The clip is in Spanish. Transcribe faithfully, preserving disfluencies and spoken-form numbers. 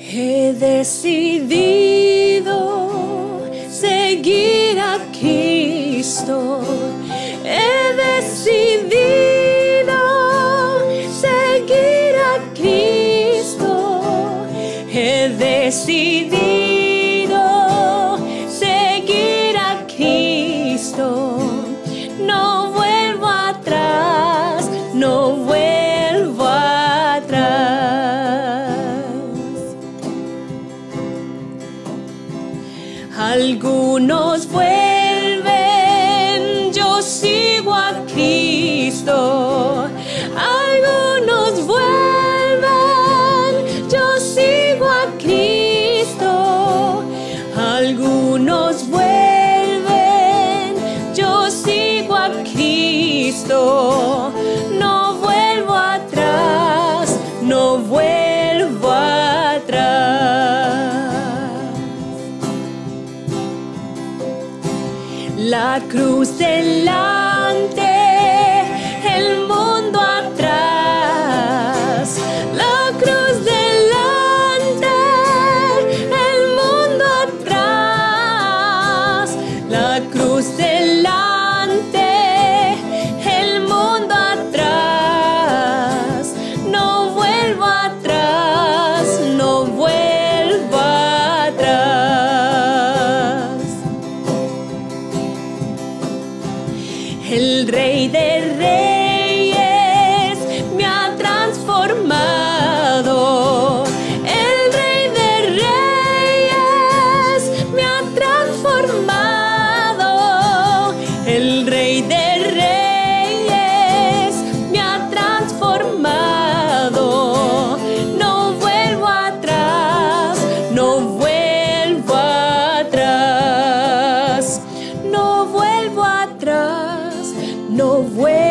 He decidido seguir a Cristo. He decidido seguir a Cristo. He decidido seguir a Cristo. No vuelvo atrás, no vuelvo atrás. Algunos vuelven, yo sigo a Cristo. Algunos vuelven, yo sigo a Cristo. Algunos vuelven, yo sigo a Cristo. No vuelvo atrás, no vuelvo atrás. La cruz delante, el mundo atrás. La cruz delante, el mundo atrás. La cruz delante, el mundo atrás. No vuelvo atrás, no vuelvo atrás. El Rey de Reyes me ha transformado. El Rey de Reyes me ha transformado. El Rey de Reyes me ha transformado. No vuelvo atrás, no vuelvo atrás. No vuelvo atrás. No vuelvo